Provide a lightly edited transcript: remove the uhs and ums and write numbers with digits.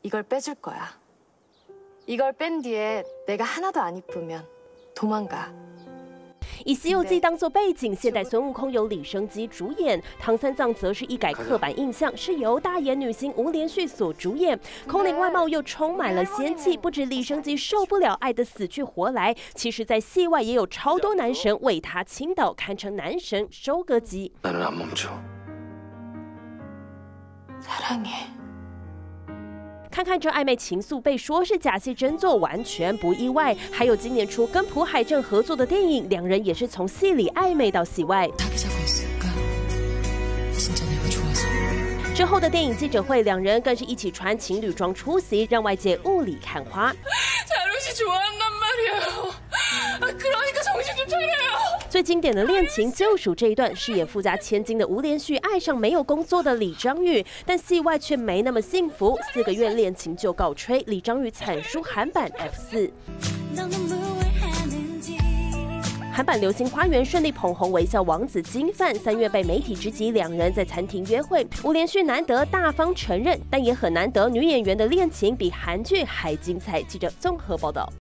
이걸 빼줄 거야. 이걸 뺀 뒤에 내가 하나도 안 이쁘면 도망가. 以《西游记》当作背景，现代孙悟空由李生基主演，唐三藏则是一改刻板印象，是由大眼女星吴连续所主演。空灵外貌又充满了仙气，不止李生基受不了爱的死去活来，其实在戏外也有超多男神为他倾倒，堪称男神收割机。 나는 안 멈춰. 사랑해. 看看这暧昧情愫，被说是假戏真做，完全不意外。还有今年初跟朴海镇合作的电影，两人也是从戏里暧昧到戏外。之后的电影记者会，两人更是一起穿情侣装出席，让外界雾里看花。 最经典的恋情救赎这一段，饰演富家千金的吴连续爱上没有工作的李章宇，但戏外却没那么幸福。4个月恋情就告吹，李章宇惨输韩版 F4。韩版《流星花园》顺利捧红微笑王子金范，3月被媒体直击两人在餐厅约会，吴连续难得大方承认，但也很难得女演员的恋情比韩剧还精彩。记者综合报道。